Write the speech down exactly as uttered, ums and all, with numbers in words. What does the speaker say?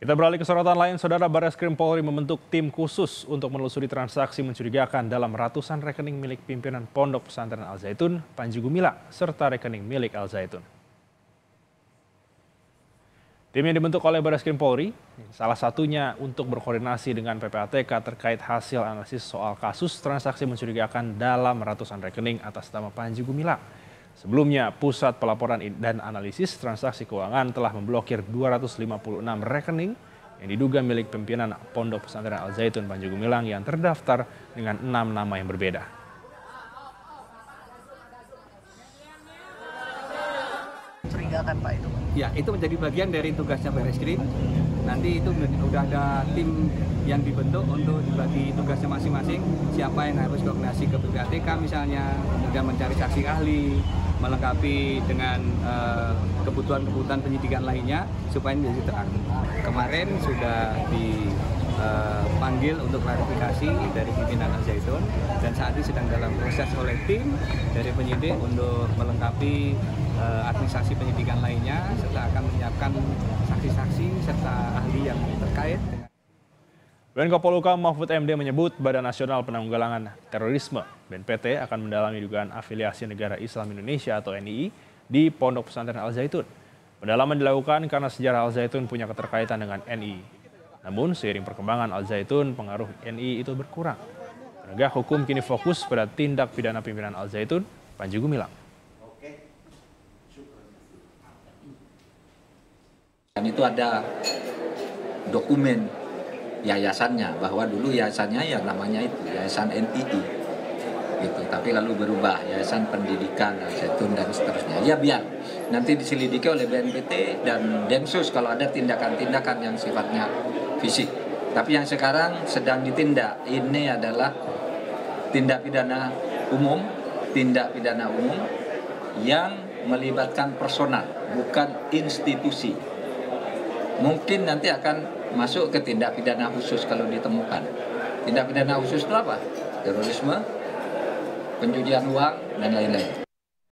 Kita beralih ke sorotan lain, Saudara. Barreskrim Polri membentuk tim khusus untuk menelusuri transaksi mencurigakan dalam ratusan rekening milik pimpinan Pondok Pesantren Al Zaitun, Panji Gumilang, serta rekening milik Al Zaitun. Tim yang dibentuk oleh Barreskrim Polri, salah satunya untuk berkoordinasi dengan P P A T K terkait hasil analisis soal kasus transaksi mencurigakan dalam ratusan rekening atas nama Panji Gumilang. Sebelumnya, Pusat Pelaporan dan Analisis Transaksi Keuangan telah memblokir dua ratus lima puluh enam rekening yang diduga milik pimpinan Pondok Pesantren Al Zaitun Panji Gumilang yang terdaftar dengan enam nama yang berbeda. Mencurigakan Pak itu? Ya, itu menjadi bagian dari tugasnya Barreskrim. Nanti itu sudah ada tim yang dibentuk untuk dibagi tugasnya masing-masing. Siapa yang harus koordinasi ke P P A T K misalnya, kemudian mencari saksi ahli, melengkapi dengan kebutuhan-kebutuhan uh, penyidikan lainnya supaya menjadi terang. Kemarin sudah dipanggil uh, untuk klarifikasi dari pimpinan Al Zaitun dan saat ini sedang dalam proses oleh tim dari penyidik untuk melengkapi uh, administrasi penyidikan lainnya serta akan menyiapkan saksi-saksi serta ahli yang terkait. Menko Polhukam Mahfud M D menyebut Badan Nasional Penanggulangan Terorisme B N P T akan mendalami dugaan afiliasi Negara Islam Indonesia atau N I I di Pondok Pesantren Al Zaitun. Pendalaman dilakukan karena sejarah Al Zaitun punya keterkaitan dengan N I I. Namun seiring perkembangan Al Zaitun, pengaruh N I I itu berkurang. Penegak hukum kini fokus pada tindak pidana pimpinan Al Zaitun, Panji Gumilang. Dan itu ada dokumen yayasannya, bahwa dulu yayasannya ya namanya itu Yayasan N I I gitu, tapi lalu berubah Yayasan Pendidikan Al Zaitun dan seterusnya. Ya biar nanti diselidiki oleh B N P T dan Densus kalau ada tindakan-tindakan yang sifatnya fisik. Tapi yang sekarang sedang ditindak ini adalah tindak pidana umum, tindak pidana umum yang melibatkan personal, bukan institusi. Mungkin nanti akan masuk ke tindak pidana khusus kalau ditemukan. Tindak pidana khusus itu apa? Terorisme, pencucian uang, dan lain-lain.